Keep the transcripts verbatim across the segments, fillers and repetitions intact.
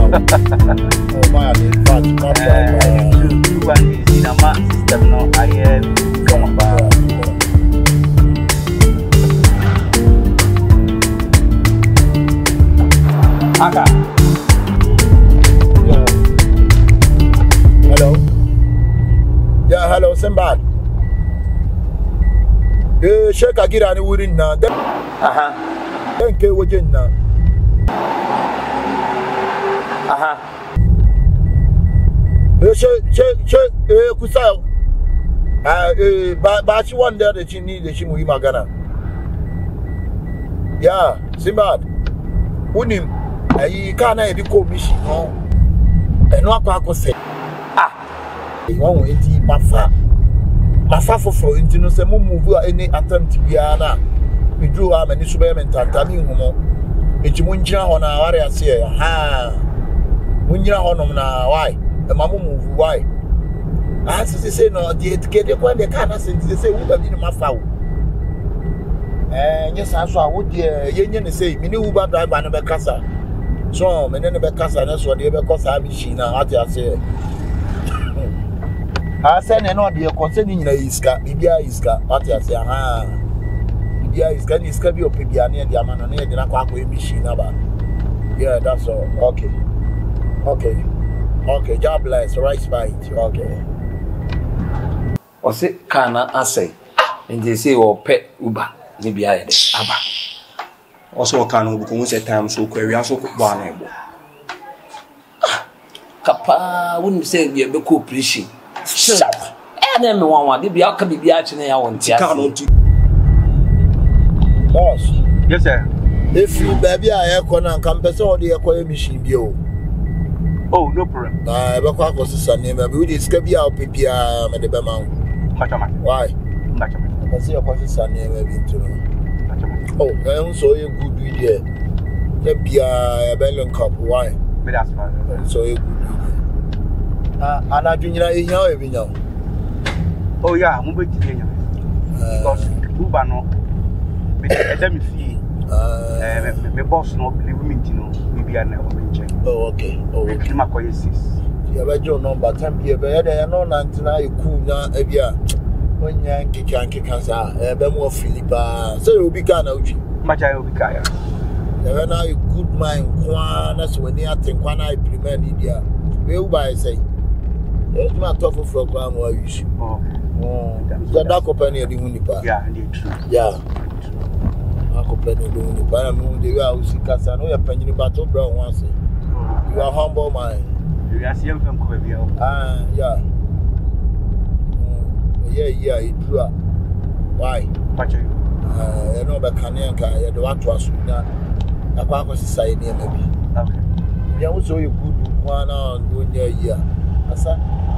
my God, you want to see the mass system now? I am come about. Aka. Yeah. Hello. Yeah, hello, Simbad. Eh, Sheikh Agira ni wurin na. Aha. Dan ke wajen na. Aha. Eh, she she she eh kusa. Ah, eh ba ba shi wanda da shi ni da shi mu yi magana. Yeah, Simbad. Unim ayi kana e di ko mishi no. Eno akwa akose. Ah. Won enti mafa. Mafa foforo enti no se mu move any attempt bia na. We drew am any super mentanta mi humo. Enti mu ngira ho na ware ase ha. Mu ngira ho no na why? E ma mu move why? Ah se say no the etiquette ko dey kana se say we ba bi no mafa wo. Eh nye sa so a wo de yenye ne say me ni Uber driver no be kasa. So me ne be kasa na so de be kosa bi shi na ati ase. I said, no, the concerning Iska, Ibia Iska, what I say, ah, Ibia Iska, Iska be Pibiani and the Amana, the Nakako machine. Yeah, that's all. Okay, okay, okay, job bless, right fight, okay. Or say, Kana, I say, and they say, or pet Uber, maybe I had Abba. Also, can almost at times so query also one. Kappa wouldn't say you're a cool preaching. Sharp. And then one one, they be out can be actually. I want to boss. Yes, sir. If you baby, I have one and come person or the acquire machine bio. Oh, no problem. I have a was the name, but we discover our P P R at the Bamount. Why? I see a question name into. Oh, I also a good idea. The P R a bellon cup. Why? That's fine. So a good idea. Uh, and I do know every now. Oh, yeah, I'm going to Kenya. Because Uber no, let me see. Uh, my boss no believe me, you know, maybe I never mention. Oh, okay. Oh, okay. My courses. You have your number, ten P. But I know Nantina, you cool now, Evia. When Yankee can kick us out, a bit more Philippa. So you'll be kind of much I will be kaya. You know, you good mind, that's when you think one I prevent India. We'll buy, say. It's not tough for a gram or use. Oh, the dark company of the Unipa. Yeah, indeed, true. Yeah. I company of the Unipa. I mean, the guy who see Cassano, you're penny battle brown once. You are humble, mind. You are seeing from Quavia. Ah, yeah. Yeah, yeah, it's true. Why? What you? Uh, you know, but Kanyanka, you don't want to assume that. I can't say maybe. Okay. You also you good one on one year. Asa.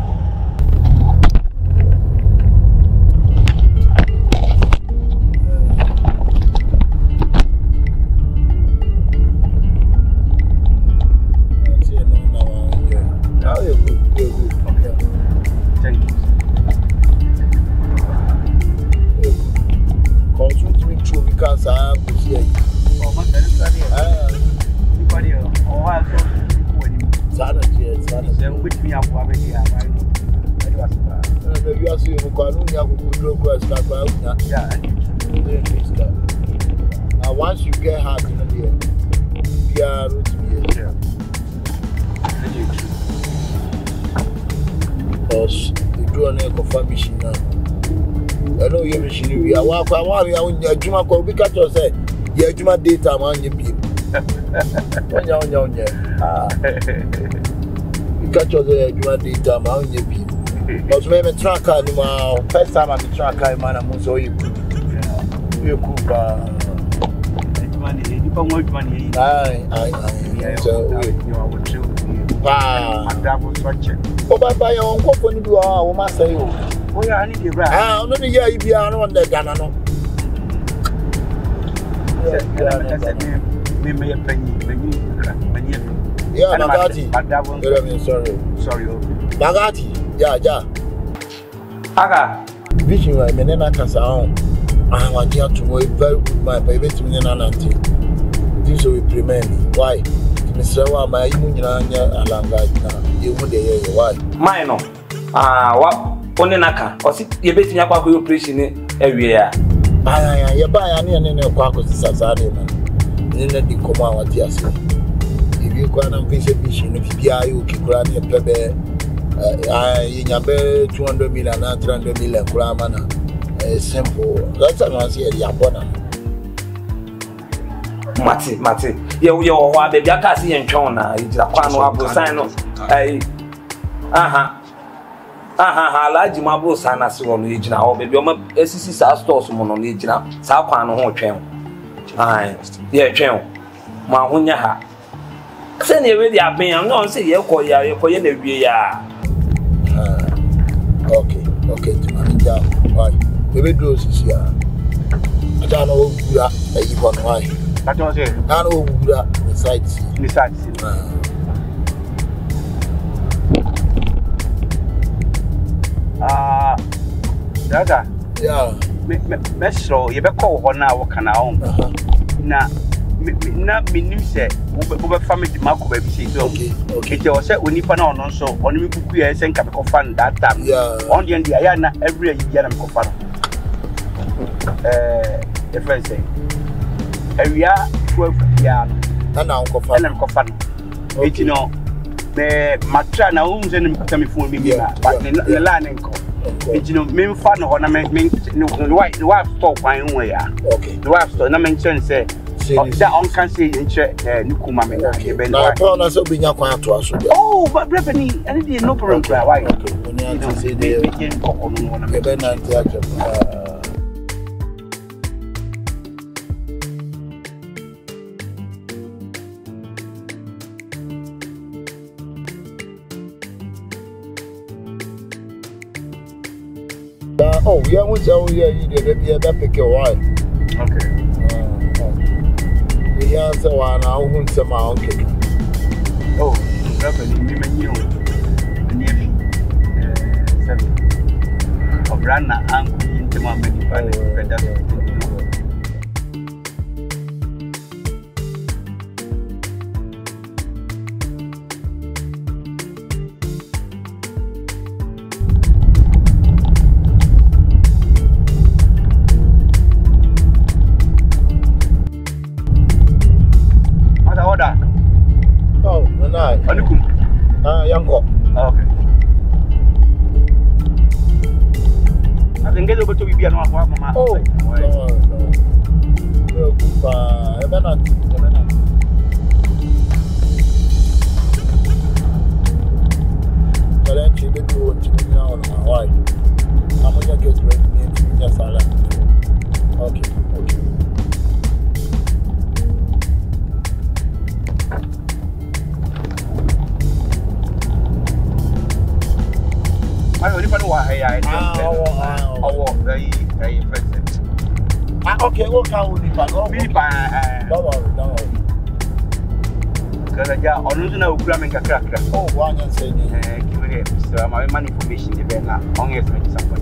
How you good? You good? Okay. Thank you. Consult me through because I am here. Oh, my God. Ah. Anybody else? Oh, I saw you. Sanity, sanity. With me, I'm going to have I know. You are seeing a Kanunya who could go as that. Yeah, now once you get hard in the air, you are root me. Yeah. Because you do an echo for machine now. I know your machine. We are walking. I want you. Juma call because you say, yeah, Juma data man, you people. Onya onya onya. Ah. Because you say, Juma data man, you people. Because me me tracker ni ma first time I me tracker man I must say you cool. You cool ba. Money, you don't want money. Aye aye aye. So you are what you. Ah. And that was such a. Oh, but by your uncle for you are, I must say, oh, yeah, I need you right. Ah, no, yeah, you be on the Ghana. No, me may have penny, many, yeah, Bagati. But that one, sorry, sorry, Bagati, yeah, yeah. Aga, vision, I mean, I can sound. I want you to know a very good man, but it's me, and this will be premain. Why? Mister Wama, you mean alanga, you would hear why? Mine, ah, what only naka, or sit your bit in your operation every year. I am by any and a quack of Sazari, man. In the Coma, what you say. If you go and fish a mission, if you keep running a plebe, in your bed two hundred million, and three hundred million gramana. Simple. That's an answer, Yapona. Mati, Mati, you, you are the Jacassi and Chona, it's a quano sign of a aha. Aha, large marble sanas on region, or baby, my S C C stores on region, Sapan on channel. Aye, yeah, channel. Mahunya ha. Send you ready up me, I'm not saying you're call ya, you're calling the beer. Okay, okay, to manage down. Why? Baby goes this year. I don't know who that you want why. I don't say. I know who that besides. Besides. Ah, Dada. Yeah. Me so you be call one now what can I own. Na na minim say wo family mako baby say so. Okay. Okay. It was say onipa na ono so oni me kuku ya say nka me fan that time. Yeah. On the end ya na every year ya na me fan. Eh, the friend say. Area twelve ya no. Na na unko fan. Na me fan. It you know me matra na wo nze me kuta me phone me na but the line nko. You know, me fan ho na me me why why stop kwan ho ya. Okay. The wife store na mention say that on can say in che Nukuma me na e ben. Na pa na so binya kwan to aso. Oh, but brepeni, and it no problem cry. Why? Okay. When you say they begin kokko no na me. E ben na theater. Oh, yeah, we say we are you dey be that pick your wife. Okay. The answer one now who say my uncle. Oh, brepeni me me new. Ni efi. Eh, seven. Obrana angu inte ma me ni pa ni peda. Oh, no. Anikum. Ah, yango. Okay. I can get over to be an one mama. Oh, no, no. No, goodbye. Even not, even not. Challenge you to do what you know on my wife. I'm going to get ready to just silent. Okay, okay. I only know why I I oh, very very present. Ah, okay, what can we do? Me pa Don't worry, don't worry. Because I onu na okura me kakra kakra. Oh, one and say Eh, give me so my man information the be na on yes me support.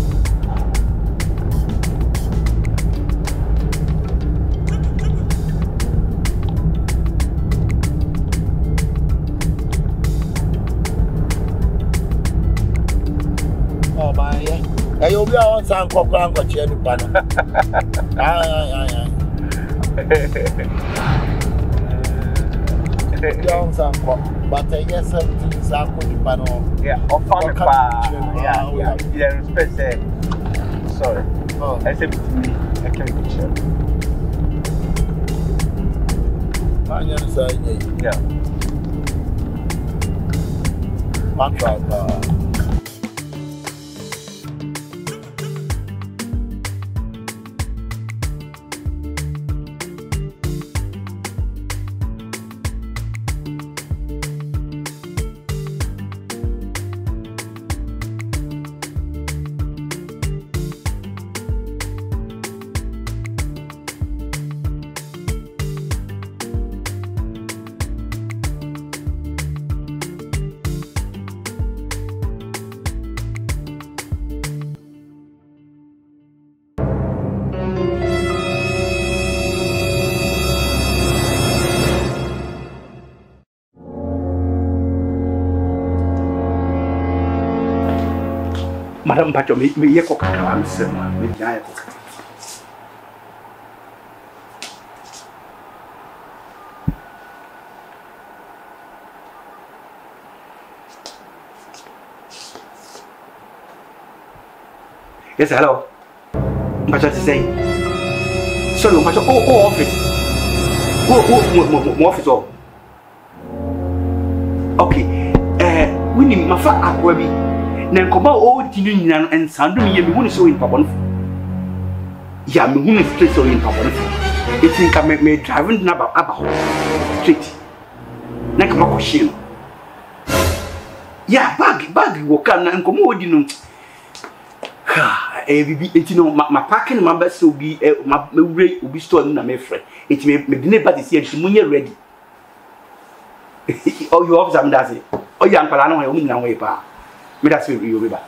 oh, my, yeah. Hey, you'll be on some cock and got you any pan. Aye, aye, aye. Young some cock, but I guess something is a good panel. Yeah, of family pa. Yeah, yeah. Yeah, respect say. Sorry. Oh, I said to me, I can't be sure. I understand. Yeah. My driver. Madam Pacho, me ye coca, I'm saying, me giant coca. Yes, hello. Pacho to say. Sorry, Pacho, oh, oh, office. Oh, oh, oh, office, oh. Okay. Eh, we need my fat aquabi. Then come out all the and Sandu, you won't show in Pabon. Yeah, me who is straight so in Pabon. It's in come me driving about about street. Nakamako shield. Yeah, bag, bag, walk on and come out, you know. Eh, you know, my parking my best will be my rate will be stored in my friend. It may be never this year, she ready. Oh, you have some does it. Oh, young Palano, I only know way pa. Me that's where you will be.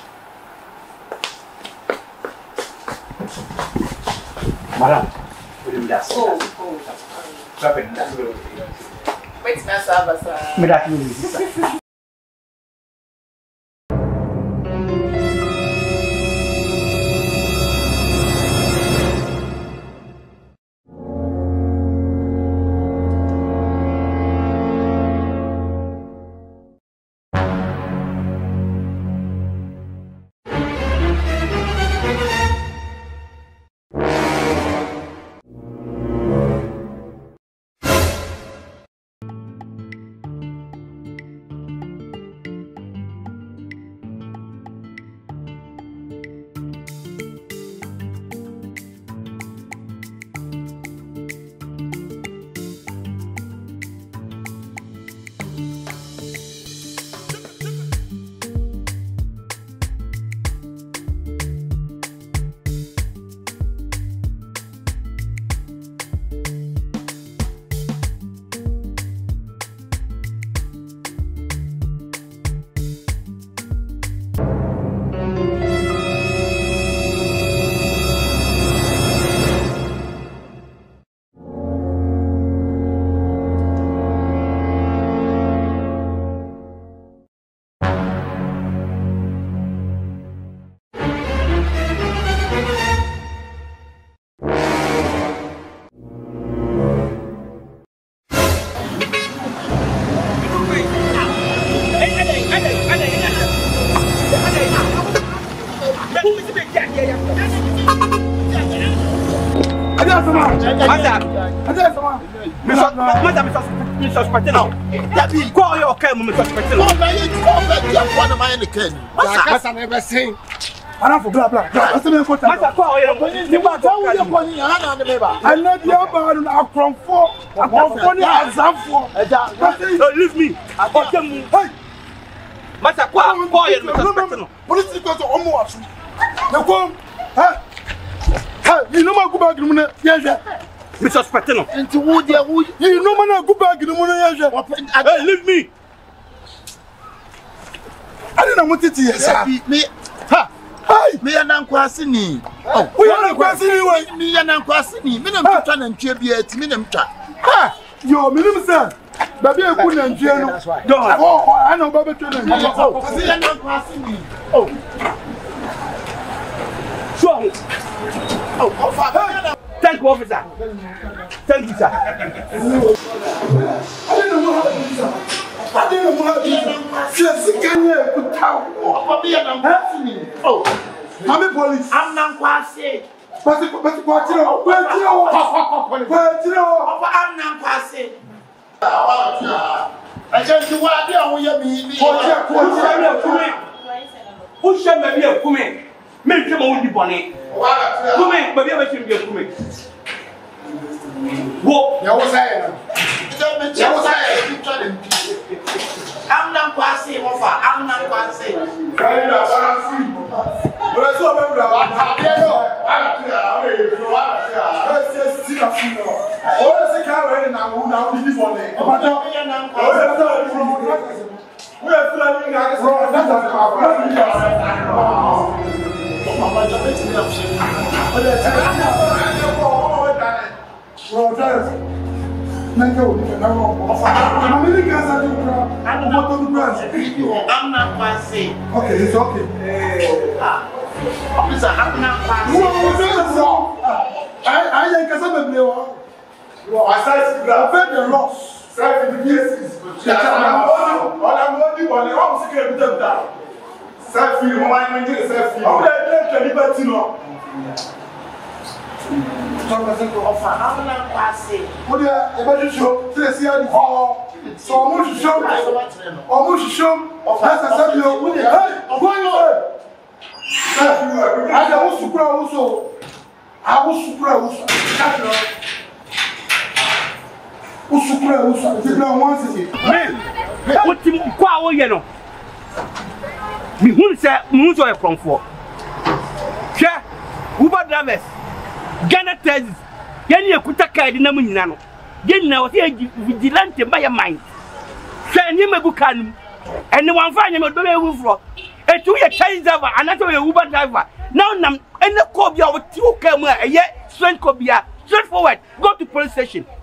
Madam, what do you that's? Oh, oh, wait, that's me that I never seen. I don't for blah blah. I said, "What I'm not the other. I'm from four. I'm from four. I'm leave me. Hey, Masa kwa kwa yeye mtapetano. Police go to omo asu. Na kom. Ha. Ha, you know my go bag no na yeje. Me suspect no. Enti wo dia wo. You know my go bag no na yeje. Hey, leave me. I don't know what it is. Me. Ha. Hey, me yana nkwase ni. Oh, we yana nkwase ni we. Me yana nkwase ni. Me na mtwa na ntwe bia eti me na mtwa. Ha. Yo, me nim say. Baby e ku na ntwe no. Oh, I know baby twe na ntwe. Oh, me yana nkwase ni. Oh. Sure. Oh, officer. Thank you, officer. Thank you, sir. I don't know what happened, sir. I don't know what happened. Just can you put down? Oh, me yana nkwase ni. Oh. Mami police. I'm not kwase. But but but what you know? Where you know? Where you know? I'm not kwase. I just do what I want you be. What you what you Who shall be a kume? Me come on the bonnet. Kume, but you should be a kume. What? You was saying. You was saying. I'm not kwase, mofa. I'm not kwase. But I saw them that I know. I don't know. I just see a few. All the car and I will now be this one. But now we are now. We are planning that from that car. Mama, just make me upset. But that's it. Thank you. I'm really glad that you I'm not passing. Okay, it's okay. Ah, officer, I'm not passing. I I ain't gonna say no. I said I fed the loss. Self cases. I'm only one. I'm secret with them. Self feel. My mind is self feel. I'm the liberty no. I'm not passing. What you about show? Say see how the fall. So almost show. Almost show. That's a self you. Hey, go on. I was super also. I was super also. Usukura usa, it's not one city. Man, what you go you know? Me who say me who from for? Sure, Uber drivers, Ghana taxis. Yani ekuta card na mu nyina no. Yani na o say vigilante by your mind. Sure, ni mebuka nu. Ene wan fa nya me do be wu fro. Etu ye taxi driver, anato ye Uber driver. Now nam ene ko bia o ti o ka mu e ye straight ko bia. Straightforward, go to police station.